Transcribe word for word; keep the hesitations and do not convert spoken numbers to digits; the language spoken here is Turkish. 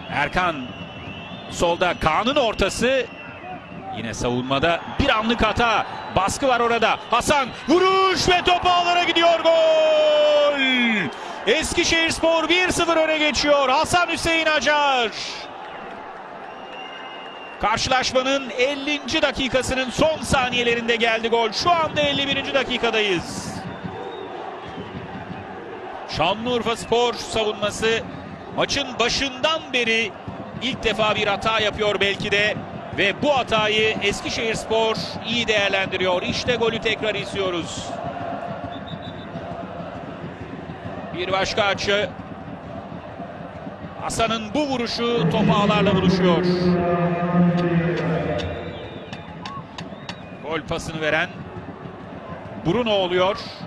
Erkan solda, Kaan'ın ortası. Yine savunmada bir anlık hata. Baskı var orada. Hasan vuruş ve top ağlara gidiyor. Gol! Eskişehirspor bir sıfır öne geçiyor. Hasan Hüseyin Acar. Karşılaşmanın ellinci dakikasının son saniyelerinde geldi gol. Şu anda elli birinci dakikadayız. Şanlıurfaspor savunması maçın başından beri ilk defa bir hata yapıyor belki de. Ve bu hatayı Eskişehirspor iyi değerlendiriyor. İşte golü tekrar izliyoruz. Bir başka açı. Hasan'ın bu vuruşu top ağlarla buluşuyor. Gol pasını veren Bruno oluyor.